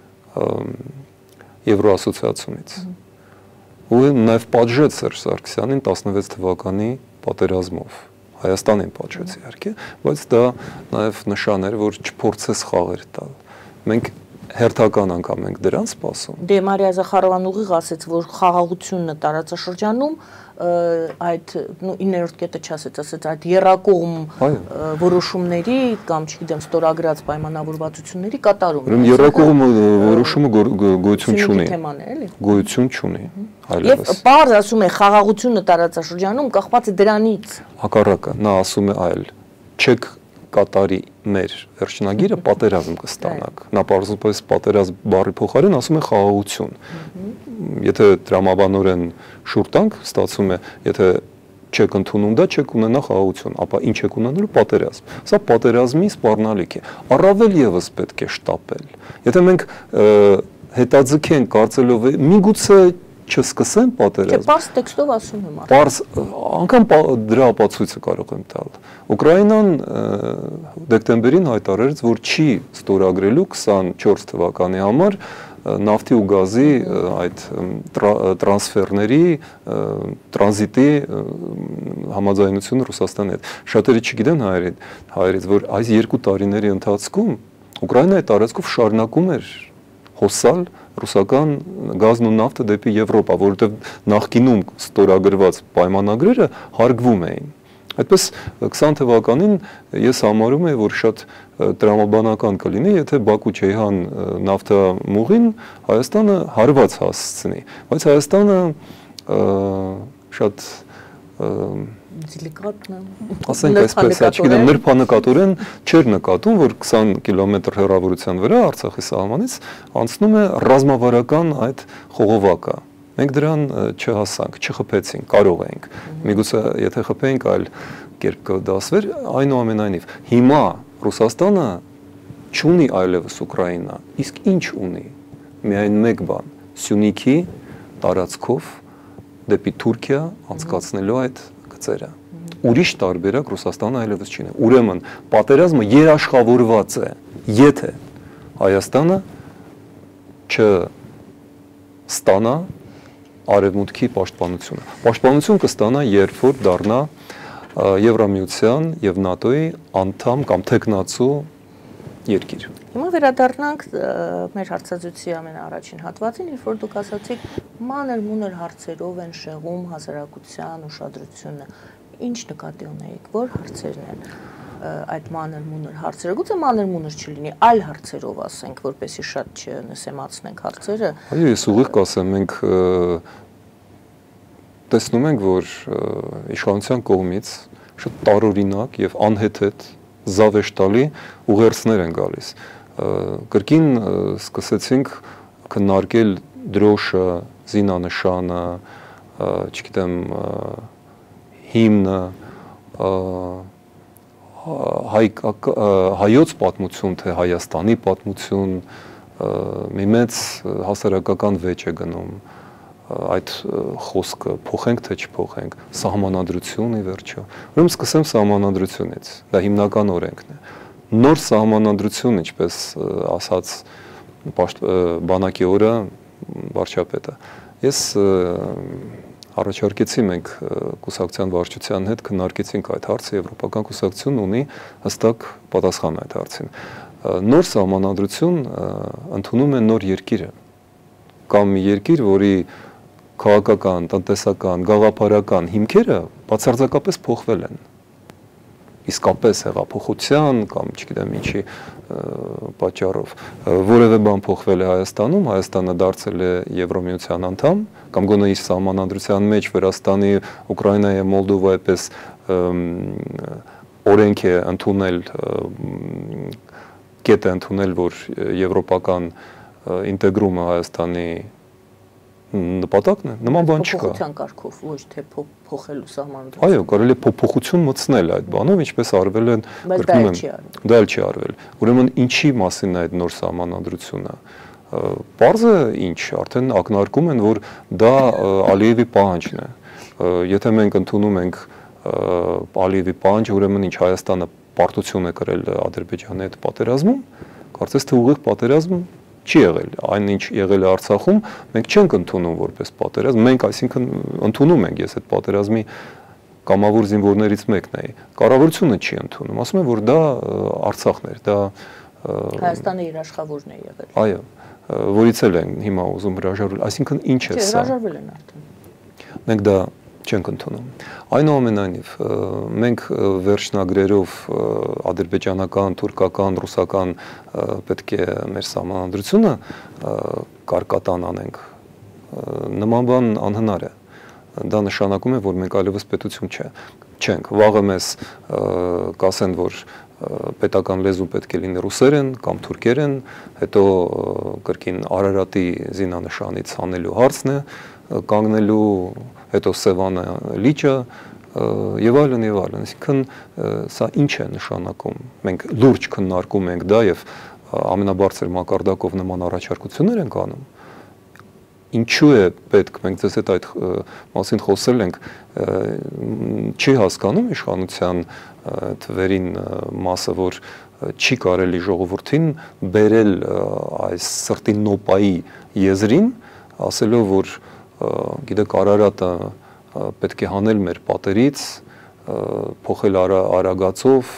եվրոասոցիացիոնից։ Ու նաև պատժեց Սերժ Սարգսյանին 16 թվականի պատերազմով։ Հայաստանին պատժեց իհարկե, բայց դա նաև նշան էր, որ չփորձեց խաղեր տալ։ Մենք հերթական անգամ ենք դրան սպասում։ Դե Մարիա Զախարովան ուղիղ ասեց, որ խաղաղությունը տարածաշրջանում այդ 9-րդ կետը չասեց, ասեց այդ երակողմ որոշումների կամ չգիտեմ ստորագրած պայմանավորվածությունների կատարումն։ Ուրեմն երակողմ որոշումը գոյություն չունի։ Գոյություն չունի։ Եվ բարձ ասում է խաղաղությունը տարածաշրջանում կախված է դրանից։ Հակառակը, նա ասում է այլ, չեք կատարի մեր վերջնագիրը պատերազմ կստանաք։ Նա պարզապես պատերազմ բառի փոխարեն ասում է խաղաղություն։ Եթե տրամաբանորեն շուռ տանք, ստացվում է, եթե չեք ընդունում դա, չեք ունենա խաղաղություն, ապա ինչ եք ունենալու պատերազմ։ Սա պատերազմի սպառնալիք է։ Առավել եւս պետք է շտապել։ Եթե մենք հետաձգենք կարծելով միգուցե չսկսեն պատերազմ։ Չէ, պարզ տեքստով ասում եմ։ Պարզ անգամ դրա ապացույցը կարող եմ տալ։ Ուկրաինան դեկտեմբերին հայտարարեց, որ չի ստորագրելու 24 թվականի համար նավթի ու գազի այդ տրանսֆերների տրանզիտի համաձայնությունը Ռուսաստանի հետ։ Շատերը չգիտեն հայերից, որ այս 2 տարիների ընթացքում Ուկրաինայի տարածքով շարունակում էր հոսալ ռուսական գազն ու նավթը դեպի Եվրոպա, որովհետև նախկինում ստորագրված պայմանագրերը հարգվում էին։ Այդպես 20 թվականին ես համարում եմ, որ շատ տրամաբանական կլինի, եթե Բաքու-Չեհան նավթամուղին Հայաստանը հարված հասցնի, բայց Հայաստանը շատ ասենք այսպես, չգիտեմ, նրբանկատորեն չէր նկատում, որ 20 կիլոմետր հեռավորության վրա Արցախի սահմանից անցնում է ռազմավարական այդ խողովակը։ Մենք դրան չհասանք, չխփեցինք, կարող էինք։ Միգուցե եթե խփեինք, այլ կերպ կդասվեր, այնուամենայնիվ հիմա Ռուսաստանը չունի այլևս Ուկրաինա, իսկ ինչ ունի։ Միայն մեկ բան՝ Սյունիքի տարածքով դեպի Թուրքիա անցկացնելու այդ գծերը։ Ուրիշ տարբերակ Ռուսաստանը այլևս չունի։ Ուրեմն պատերազմը երաշխավորված է, եթե Հայաստանը չստանա արևմուտքի պաշտպանությունը։ Պաշտպանություն կստանա, երբ որ դառնա Եվրամիության եւ ՆԱՏՕ-ի անդամ կամ թեկնածու երկիր։ Հիմա վերադառնանք մեր հարցազրույցի ամենաառաջին հատվածին, երբ որ դուք ասացիք մանր-մունր հարցերով են շեղում հասարակության ուշադրությունը։ Ինչ նկատի ունեիք, որ հարցերն են այդ մանր-մունր հարցերը, գուցե մանր-մունր չլինի, այլ հարցերով ասենք, որպեսզի շատ չնսեմացնենք հարցերը։ Այո, ես ուղիղ կասեմ, մենք տեսնում ենք, որ իշխանության կողմից շատ տարօրինակ եւ անհեթեթ զավեշտալի ուղերձներ են գալիս։ Կրկին սկսեցինք քննարկել դրոշը, զինանշանը, չգիտեմ, հիմնը, հայոց պատմություն, թե Հայաստանի պատմություն, մի մեծ հասարակական վեճ է գնում այդ խոսքը, փոխենք թե չփոխենք, սահմանադրություն ի վերջո։ Ուրեմն սկսեմ սահմանադրությունից, դա հիմնական օրենքն է։ Նոր սահմանադրություն, ինչպես ասաց բանակի օրը վարչապետը։ Ես առաջարկեցի մենք կուսակցության վարչության հետ քննարկեցինք այդ հարցը, Եվրոպական կուսակցությունն ունի հստակ պատասխան այդ հարցին։ Նոր սահմանադրություն ընդունում է նոր երկիրը կամ մի երկիր, որի քաղաքական, տնտեսական, գաղափարական հիմքերը բացարձակապես փոխվել են։ Իսկապես հեղափոխության կամ չգիտեմ ինչի պատճառով որևէ բան փոխվել է Հայաստանում, Հայաստանը դարձել է Եվրոմիության անդամ, կամ գոնե իր սահմանադրության մեջ Վրաստանի, Ուկրաինայի, Մոլդովայի պես օրենք է ընդունել, կետ է ընդունել, որ եվրոպական ինտեգրումը Հայաստանի նպատակն է, նման բան չկա։ Փոփոխության կարգով, ոչ թե փոխելու սահմանադրություն։ Այո, կարելի է փոփոխություն մտցնել այդ բանով, ինչպես արվել են, կրկնում եմ, դա էլ չի արվել։ Ուրեմն ինչի մասին է այդ նոր սահմանադրությունը։ Պարզը ինչ, արդեն ակնարկում են, որ դա Ալիևի պահանջն է։ Եթե մենք ընդունում ենք Ալիևի պահանջը, ուրեմն ինչ Հայաստանը պարտություն է կրել Ադրբեջանի հետ պատերազմում, կարծես թե ուղիղ պատերազմ չի եղել, այնինչ եղել է Արցախում, մենք չենք ընդունում որպես պատերազմ, մենք այսինքն ընդունում ենք, ես այդ պատերազմի կամավոր զինվորներից մեկն էի, կառավարությունը չի ընդունում, ասում են, որ դա Արցախն էր, դա Հայաստանը իր աշխատավորն է եղել։ Այո, որից էլ են հիմա ուզում հրաժարվել, այսինքն ինչ է սա։ Հրաժարվել են արդեն։ Մենք դա չենք ընդունում։ Այնուամենայնիվ, մենք վերջնագրերով ադրբեջանական, թուրքական, ռուսական պետք է մեր սահմանադրությունը կարկատան անենք։ Նման բան անհնար է։ Դա նշանակում է, որ մենք այլևս պետություն չենք։ Վաղը մեզ կասեն, որ պետական լեզու պետք է լինի ռուսերեն կամ թուրքերեն, հետո կրկին Արարատի զինանշանից հանելու հարցն է կանգնելու, հետո Սևանը լիճը եւ այլն եւ այլն։ Այսինքն սա ինչ է նշանակում։ Մենք լուրջ քննարկում ենք դա եւ ամենաբարձր մակարդակով նման առաջարկություններ ենք անում։ Ինչու է պետք, մենք ձեզ հետ այդ մասին խոսել ենք, չի հասկանում իշխանության թվերին մասը, որ չի կարելի ժողովրդին բերել այս սրտի նոպայի եզրին, ասելով, որ գիտեք, Արարատը պետք է հանել մեր պատերից, փոխել արագածով,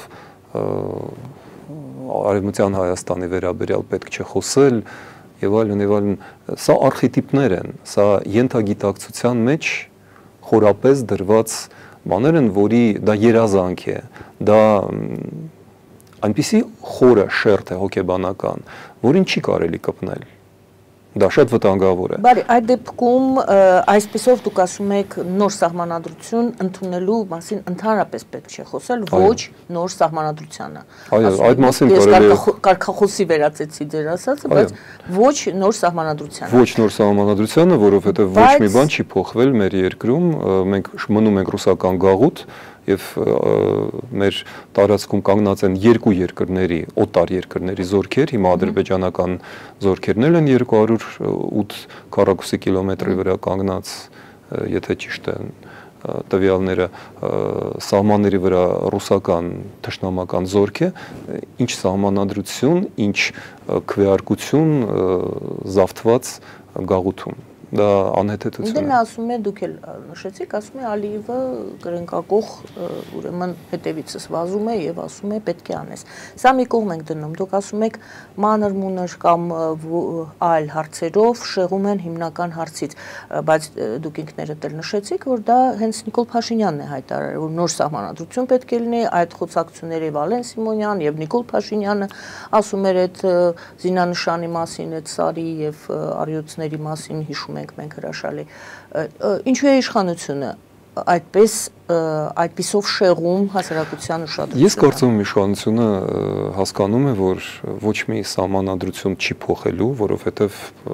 արևմտյան Հայաստանի վերաբերյալ պետք չէ խոսել եւ այլն, սա արխետիպներ են, սա ենթագիտակցության մեջ խորապես դրված բաներ են, որի դա երազանք է, դա այնպիսի խորը շերտ է հոգեբանական, որին չի կարելի կպնել։ Դա շատ վտանգավոր է։ Բարի, այդ դեպքում այսպեսով դուք ասում եք նոր սահմանադրություն ընդունելու մասին ընդհանրապես պետք չէ խոսել, ոչ նոր սահմանադրությանը։ Այո, այդ մասին կարելի է կարգախոսի վերածեցի ձեր ասածը, բայց ոչ նոր սահմանադրությանը։ Ոչ նոր սահմանադրությանը, որովհետև ոչ մի բան չի փոխվել մեր երկրում, մենք մնում ենք ռուսական գաղութ եւ մեր տարածքում կանգնած են երկու երկրների, օտար երկրների զորքեր, հիմա ադրբեջանական զորքերն են 208 քառակուսի կիլոմետրի վրա կանգնած, եթե ճիշտ են տվյալները, սահմանների վրա ռուսական թշնամական զորք է, ինչ սահմանադրություն, ինչ քվեարկություն զավթված գաղութում։ դա անհեթեթություն է։ Դե նա ասում է, դուք էլ նշեցիք, ասում է Ալիևը կրնկակող ուրեմն հետևիցս վազում է եւ ասում է պետք է անես։ Սա մի կողմ ենք դնում, դուք ասում եք մանր-մունր կամ այլ հարցերով շեղում են հիմնական հարցից, բայց դուք ինքներդ էլ նշեցիք, որ դա հենց Նիկոլ Փաշինյանն է հայտարարել, որ նոր սահմանադրություն պետք է լինի, այդ խոսակցությունների Վալեն Սիմոնյան եւ Նիկոլ Փաշինյանը ասում էր այդ զինանշանի մասին, այդ սարի եւ արյուծների մասին հիշում ենք մենք հրաշալի։ Ինչու է իշխանությունը այդպիսով շեղում հասարակության ուշադրությունը։ Ես կարծում եմ իշխանությունը հասկանում է, որ ոչ մի սահմանադրություն չի փոխելու, որովհետև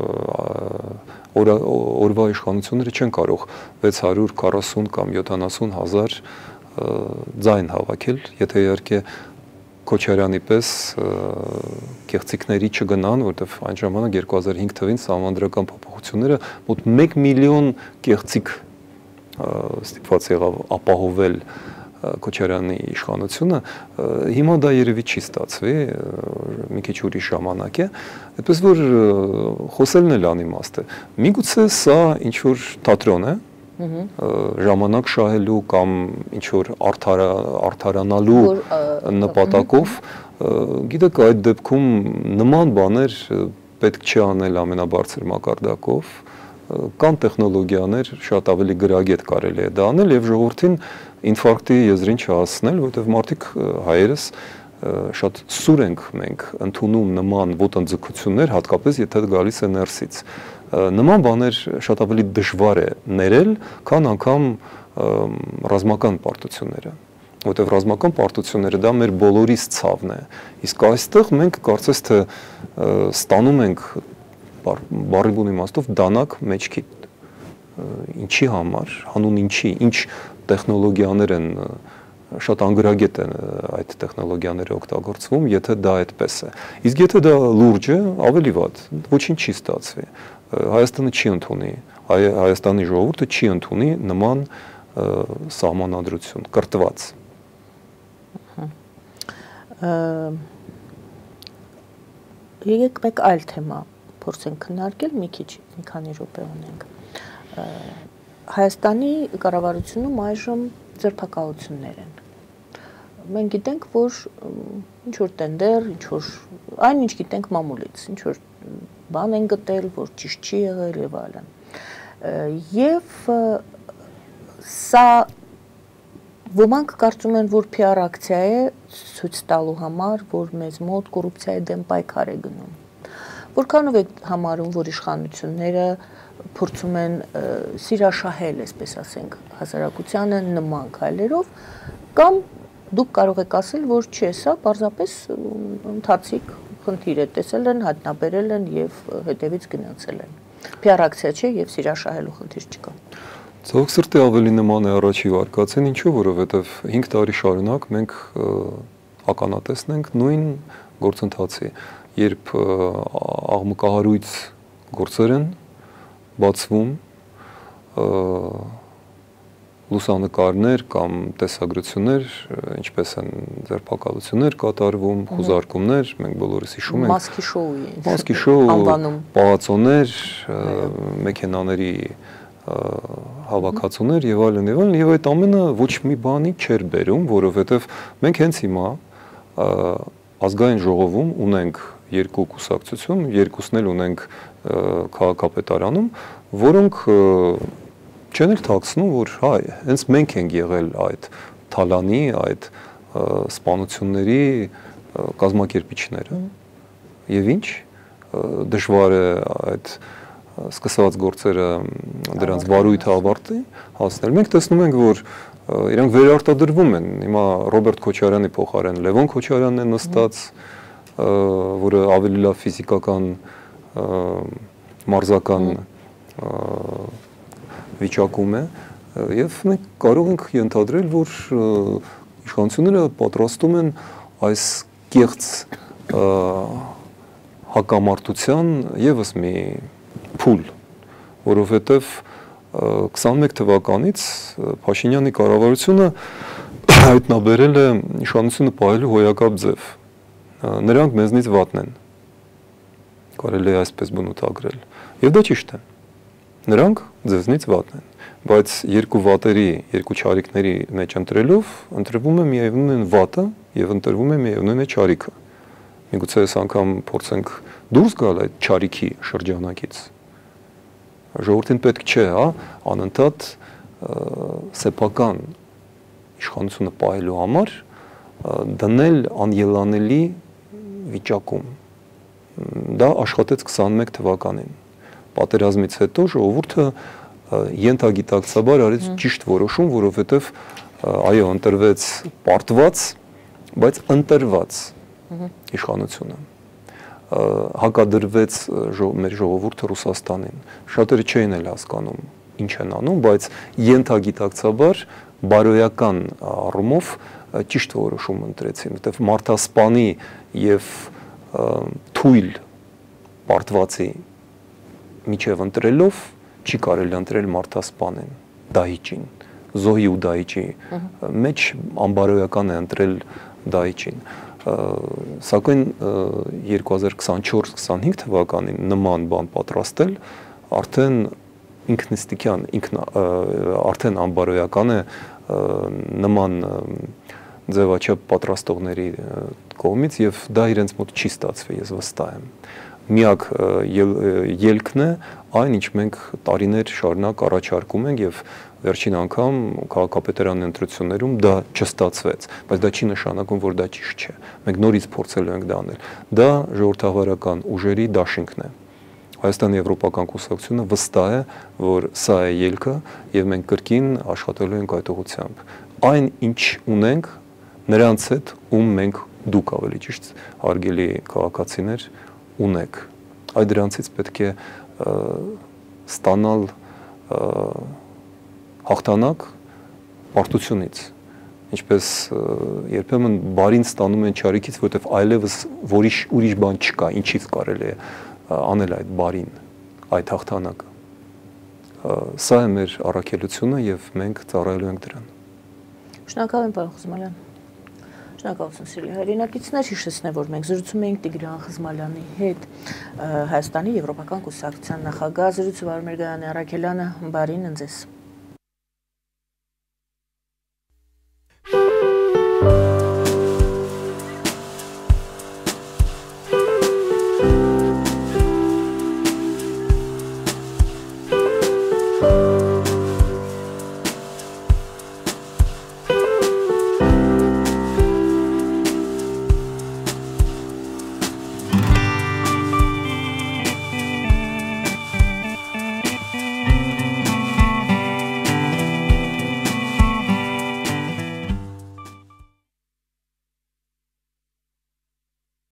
օրվա իշխանությունները չեն կարող 640 կամ 70 հազար ձայն հավաքել, եթե իհարկե Քոչարյանի պես կեղծիքների չգնան, որովհետև այն ժամանակ 2005 թվին սահմանադրական փոփոխությունները մոտ 1 միլիոն կեղծիք ստիպված եղավ ապահովել Քոչարյանի իշխանությունը, հիմա դա երևի չի ստացվի, մի քիչ ուրիշ ժամանակ է, այդպես որ խոսելն էլ անիմաստ է։ Միգուցե սա ինչ-որ թատրոն է, ժամանակ շահելու կամ ինչ-որ արդարանալու նպատակով, գիտեք, այդ դեպքում նման բաներ պետք չի անել ամենաբարձր մակարդակով, կան տեխնոլոգիաներ, շատ ավելի գրագետ կարելի է դա անել եւ ժողովրդին ինֆարկտի եզրին չհասնել, որովհետեւ մարդիկ հայերս շատ սուր ենք մենք ընդունում նման ոտնձգություններ, հատկապես եթե գալիս է ներսից։ Նման բաներ շատ ավելի դժվար է ներել, քան անգամ ռազմական պարտությունները, որովհետև ռազմական պարտությունները դա մեր բոլորիս ցավն է։ Իսկ այստեղ մենք կարծես թե ստանում ենք բառի բուն իմաստով դանակ մեջքի։ Ինչի համար, հանուն ինչի, ինչ տեխնոլոգիաներ են շատ անգրագետ են այդ տեխնոլոգիաները օգտագործվում, եթե դա այդպես է։ Իսկ եթե դա լուրջ է, ավելի վատ, ոչինչ չի ստացվի։ Հայաստանը չի ընդունի, Հայաստանի ժողովուրդը չի ընդունի նման սահմանադրություն, կրտված։ Եկեք մեկ այլ թեմա փորձենք քննարկել, մի քիչ, մի քանի րոպե ունենք։ Հայաստանի կառավարությունում այժմ ձերբակալություններ են։ Մենք գիտենք, որ ինչ-որ տենդեր, ինչ-որ այն ինչ գիտենք մամուլից, ինչ-որ բան են գտել, որ ճիշտ չի եղել եւ այլն։ Եվ սա ոմանք կարծում են, որ PR ակցիա է ցույց տալու համար, որ մեզ մոտ կոռուպցիայի դեմ պայքար է գնում։ Որքանով է համարում, որ իշխանությունները փորձում են սիրաշահել, այսպես ասենք, հասարակությանը նման քայլերով, կամ դուք կարող եք ասել, որ չէ, սա պարզապես ընթացիկ խնդիր է, տեսել են, հայտնաբերել են եւ հետևից գնացել են։ PR ակցիա չէ եւ սիրաշահելու խնդիր չկա։ Ցավոք սրտի ավելի նման է առաջի վարկածին, ինչու, որովհետեւ 5 տարի շարունակ մենք ականատեսն ենք նույն գործընթացի, երբ աղմկահարույց գործեր են բացվում, լուսանկարներ կամ տեսագրություններ, ինչպես են ձերբակալություններ կատարվում, խուզարկումներ, մենք բոլորս հիշում ենք։ Մասկի շոու, պալացոներ, մեքենաների հավաքածուներ եւ այլն եւ այդ ամենը ոչ մի բանի չէր բերում, որովհետեւ մենք հենց հիմա ազգային ժողովում ունենք երկու կուսակցություն, երկուսն էլ ունենք քաղաքապետարանում, որոնք չեն էլ թաքցնում, որ հայ, հենց մենք ենք եղել այդ թալանի, այդ սպանությունների կազմակերպիչները։ Եվ ինչ դժվար է այդ սկսված գործերը դրանց վարույթը ավարտի հասնել։ Մենք տեսնում ենք, որ իրանք վերարտադրվում են։ Հիմա Ռոբերտ Քոչարյանի փոխարեն Լևոն Քոչարյանն է նստած, որը ավելի լավ ֆիզիկական մարզական վիճակում է, եւ մենք կարող ենք ենթադրել, որ իշխանությունները պատրաստում են այս կեղծ հակամարտության եւս մի փուլ, որովհետեւ 21 թվականից Փաշինյանի կառավարությունը հայտնաբերել է իշխանությունը պահելու հոյակապ ձև։ Նրանք մեզնից վատն են, կարելի է այսպես բնութագրել։ Եվ դա ճիշտ է։ Նրանք ձեզնից վատն են, բայց երկու վատերի, երկու չարիքների մեջ ընտրելով ընտրվում է միևնույն վատը եւ ընտրվում է միևնույն չարիքը։ Միգուցե այս անգամ փորձենք դուրս գալ այդ չարիքի շրջանակից։ Ժողովրդին պետք չէ, հա, անընդհատ սեփական իշխանությունը պահելու համար դնել անելանելի վիճակում։ Դա աշխատեց 21 թվականին։ Պատերազմից հետո ժողովուրդը ենթագիտակցաբար արեց ճիշտ որոշում, որովհետև այո, ընտրվեց պարտված, բայց ընտրված իշխանությունը։ Հակադրվեց մեր ժողովուրդը Ռուսաստանին։ Շատերը չէին էլ հասկանում ինչ են անում, բայց ենթագիտակցաբար բարոյական առումով ճիշտ որոշում ընտրեցին, որտեղ մարդասպանի եւ թույլ պարտվածի միջև ընտրելով չի կարելի ընտրել մարդասպանին, դահիճին, զոհի ու դահիճի մեջ անբարոյական է ընտրել դահիճին։ Սակայն 2024-25 թվականին նման բան պատրաստել արդեն ինքնիստիկյան, արդեն անբարոյական է նման ձևաչափ պատրաստողների կողմից եւ դա իրենց մոտ չի ստացվի, ես վստահ եմ։ Միակ ելքն է այն, ինչ մենք տարիներ շարունակ առաջարկում ենք եւ վերջին անգամ քաղաքապետարանի ընտրություններում դա չստացվեց, բայց դա չի նշանակում, որ դա ճիշտ չէ։ Մենք նորից փորձելու ենք դա անել։ Դա ժողովրդավարական ուժերի դաշինքն է։ Հայաստանի Եվրոպական կուսակցությունը վստահ է, որ սա է ելքը եւ մենք կրկին աշխատելու ենք այդ ուղղությամբ։ Այն, ինչ ունենք, նրանց հետ, ում մենք դուք ավելի ճիշտ հարգելի քաղաքացիներ ունեք։ Այդ դրանցից պետք է ստանալ հաղթանակ պարտությունից։ Ինչպես երբեմն բարին ստանում են չարիքից, որովհետև այլևս ուրիշ բան չկա, ինչից կարելի է անել այդ բարին, այդ հաղթանակը։ Սա է մեր առաքելությունը եւ մենք ծառայելու ենք դրան։ Շնորհակալ եմ, պարոն Խզմալյան։ Շնորհակալություն սիրելի հայրենակիցներ, հիշեցնեմ, որ մենք զրուցում էինք Տիգրան Խզմալյանի հետ, Հայաստանի Եվրոպական կուսակցության նախագահ, զրույցը Վարդան Առաքելյանը, բարին ընձեզ։